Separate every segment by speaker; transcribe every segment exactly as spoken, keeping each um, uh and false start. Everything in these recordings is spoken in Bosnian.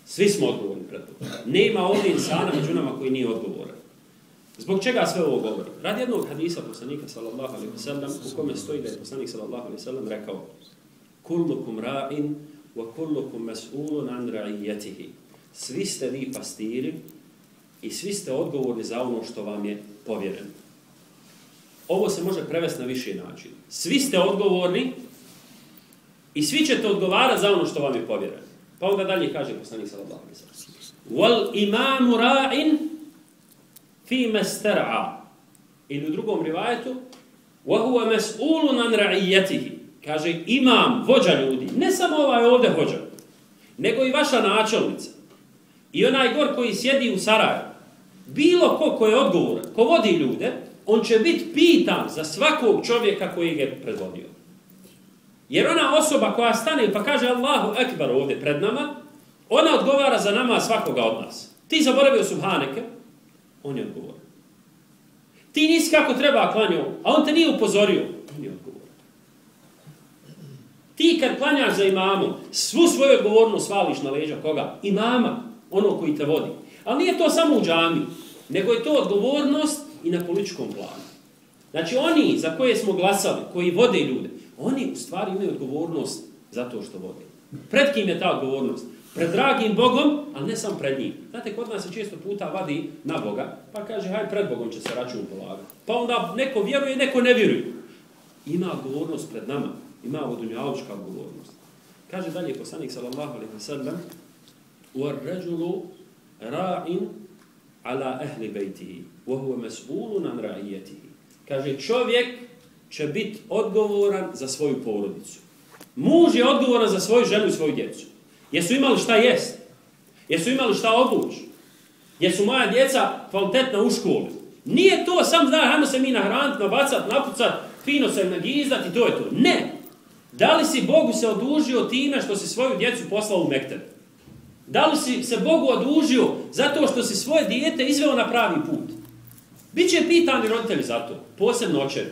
Speaker 1: Svi smo odgovorni pred Bogom. Nema ovdje insana među nama koji nije odgovoran. Zbog čega sve ovo govori? Radi jednog hadisa poslanika sallallahu alejhi ve sellem u kome stoji da je poslanik sallallahu alejhi ve sellem rekao: "Kullukum ra'in wa kullukum mas'ulun an ra'iyatihi." Svi ste vi pastiri i svi ste odgovorni za ono što vam je povjereno. Ovo se može prevesti na više načina. Svi ste odgovorni i svi ćete odgovarati za ono što vam je povjereno. Pa onda dalje kaže poslanik sallallahu alejhi ve sellem: "Wal imamu ra'in fi mastar'a." Ili u drugom rivajetu: "Wa huwa mas'ulun an ra'iyatihi." Kaže imam, vođa ljudi, ne samo ovaj ovdje vođa, nego i vaša načelnica. I onaj gor koji sjedi u Sarajevu, bilo ko ko je odgovoran, ko vodi ljude, on će biti pitan za svakog čovjeka koji ga je predvodio. Jer ona osoba koja stane pa kaže Allahu ekber ovdje pred nama, ona odgovara za nama svakoga od nas. Ti zaboravio subhaneke, on je odgovoran. Ti nisi kako treba klanjao, a on te nije upozorio, on je odgovoran. Ti kad klanjaš za imamom, svu svoju odgovornost svališ na leđa koga? Imama, ono koji te vodi. Ali nije to samo u džami, nego je to odgovornost i na političkom planu. Znači oni za koje smo glasali, koji vode ljude, oni u stvari imaju odgovornost za to što vode. Pred kim je ta odgovornost? Pred dragim Bogom, ali ne samo pred njim. Znate, kod nas se često puta vadi na Boga, pa kaže, haj, pred Bogom će se račun polagati. Pa onda neko vjeruje, neko ne vjeruje. Ima odgovornost pred nama, ima dunjalučka odgovornost. Kaže dalje poslanik sallallahu alejhi ve sellem: "War-rajulu ra'in ala ahli baytihi, wa huwa mas'ulun an ra'iyatihi." Kaže, čovjek će biti odgovoran za svoju porodicu. Muž je odgovoran za svoju ženu i svoju djecu. Jesu imali šta jest? Jesu imali šta obući? Jesu moja djeca kvalitetna u školi? Nije to sam da hajmo se mi nahraniti, nabacati, napucati, fino se nagizdati i to je to. Ne! Da li si Bogu se odužio time što si svoju djecu poslao u mekteb? Da li si se Bogu odužio zato što si svoje dijete izveo na pravi put? Biće pitani roditelji za to, posebno očevi.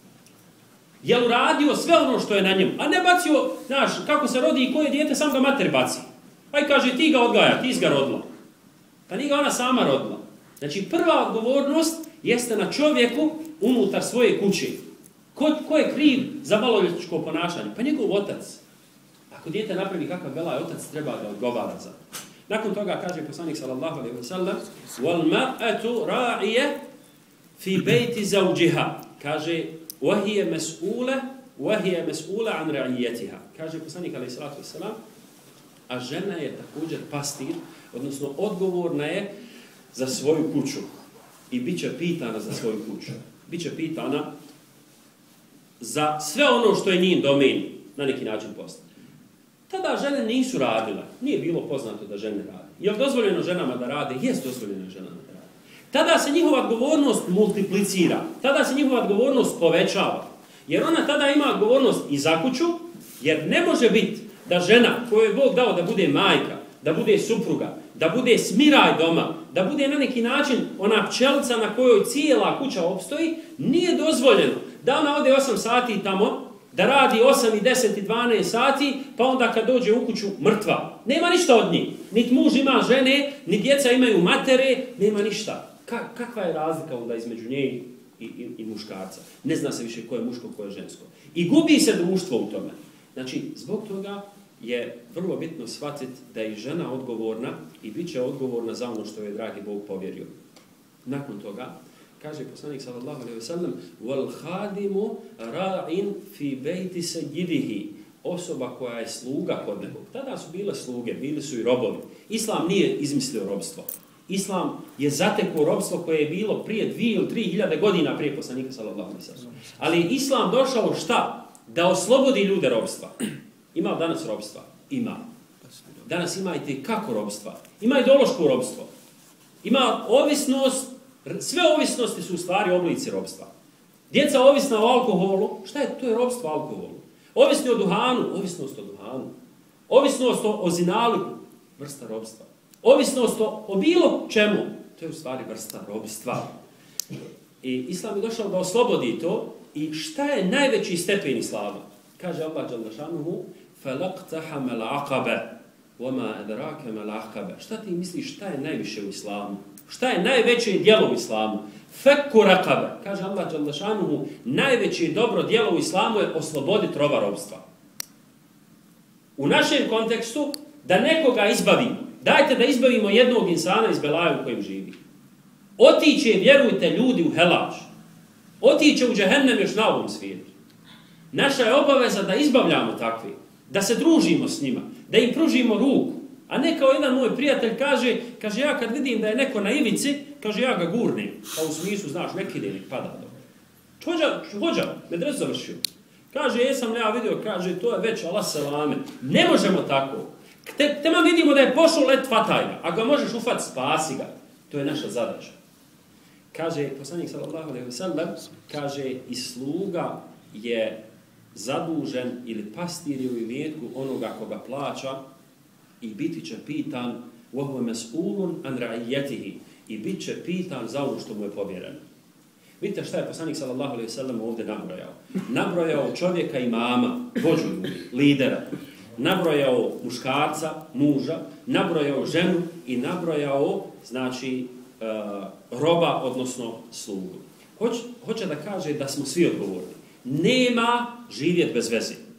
Speaker 1: Je li uradio sve ono što je na njemu? A ne bacio, znaš, kako se rodi i koje dijete, sam ga mater baci. Aj kaže, ti ga odgaja, ti si ga rodila. Pa nije ga ona sama rodila. Znači, prva odgovornost jeste na čovjeku unutar svoje kuće. Ko, ko je kriv za maloljetničko ponašanje? Pa njegov otac. Ako dijete napravi kakav belaj, otac treba da odgovara za. Nakon toga kaže poslanik sallallahu alejhi ve sellem: "Wal mar'atu ra'iya fi bayti zawjiha." Kaže: "Wa hiya mas'ula, wa hiya mas'ula an ra'iyatiha." Kaže poslanik alejhi salatu vesselam, a žena je također pastir, odnosno odgovorna je za svoju kuću i biće pitana za svoju kuću. Biće pitana za sve ono što je njen domen na neki način posla. Tada žene nisu radile. Nije bilo poznato da žene rade. Je li dozvoljeno ženama da rade? Jest dozvoljeno ženama da rade. Tada se njihova odgovornost multiplicira. Tada se njihova odgovornost povećava. Jer ona tada ima odgovornost i za kuću, jer ne može biti da žena koju je Bog dao da bude majka, da bude supruga, da bude smiraj doma, da bude na neki način ona pčelica na kojoj cijela kuća opstoji, nije dozvoljeno da ona ode osam sati tamo, da radi osam i deset i dvanaest sati, pa onda kad dođe u kuću mrtva. Nema ništa od njih. Niti muž ima žene, ni djeca imaju matere, nema ništa. Ka, kakva je razlika onda između nje i, i, i muškarca? Ne zna se više ko je muško, ko je žensko. I gubi se društvo u tome. Znači, zbog toga je vrlo bitno shvatiti da je žena odgovorna i bit će odgovorna za ono što je dragi Bog povjerio. Nakon toga, kaže poslanik sallallahu alejhi ve sellem: "Wal khadimu ra'in fi bayti sayyidihi." Osoba koja je sluga kod nekog. Tada su bile sluge, bili su i robovi. Islam nije izmislio robstvo. Islam je zatekao robstvo koje je bilo prije dvije ili tri hiljade godina prije poslanika sallallahu alejhi ve sellem. Ali Islam došao šta? Da oslobodi ljude robstva. Ima danas robstva? Ima. Danas ima i kako robstva. Ima ideološko robstvo. Ima ovisnost. Sve ovisnosti su u stvari oblici robstva. Djeca ovisna o alkoholu, šta je to? Je robstvo alkoholu. Ovisni o duhanu, ovisnost o duhanu. Ovisnost o, o zinaliku, vrsta robstva. Ovisnost o, o bilo čemu, to je u stvari vrsta robstva. I Islam je došao da oslobodi to. I šta je najveći stepen Islama? Kaže Allah dželle šanuhu: "Falaqtahamal aqaba." Oma edrake me lahkabe. Šta ti misliš šta je najviše u islamu? Šta je najveće djelo u islamu? Fekku rakabe. Kaže Allah dželle, najveće dobro djelo u islamu je osloboditi roba robstva. U našem kontekstu, da nekoga izbavimo. Dajte da izbavimo jednog insana iz belaja u kojem živi. Otiće, vjerujte, ljudi u helač. Otiće u džehennem još na ovom svijetu. Naša je obaveza da izbavljamo takvi. Da se družimo s njima. Da im pružimo ruku. A ne kao jedan moj prijatelj kaže, kaže ja kad vidim da je neko na ivici, kaže ja ga gurnim. Pa u smislu, znaš, neki denik pada do. Hođa, hođa, medres završio. Kaže, jesam li ja vidio, kaže, to je već Allah selame. Ne možemo tako. Te, tema vidimo da je pošao let fatajna. Ako ga možeš ufati, spasi ga. To je naša zadaća. Kaže, poslanik sallallahu alejhi ve sellem, kaže, i sluga je zadužen ili pastir je u imetku onoga koga plaća i biti će pitan وَهُوَ مَسْئُولٌ عَنْ رَعِيَّتِهِ i bit će pitan za ono što mu je povjereno. Vidite šta je poslanik sallallahu alejhi ve sellem ovdje nabrojao. Nabrojao čovjeka imama, vođu, lidera. Nabrojao muškarca, muža, nabrojao ženu i nabrojao, znači, uh, roba, odnosno slugu. Hoć, hoće da kaže da smo svi odgovorni. Nema živjeti bez veze.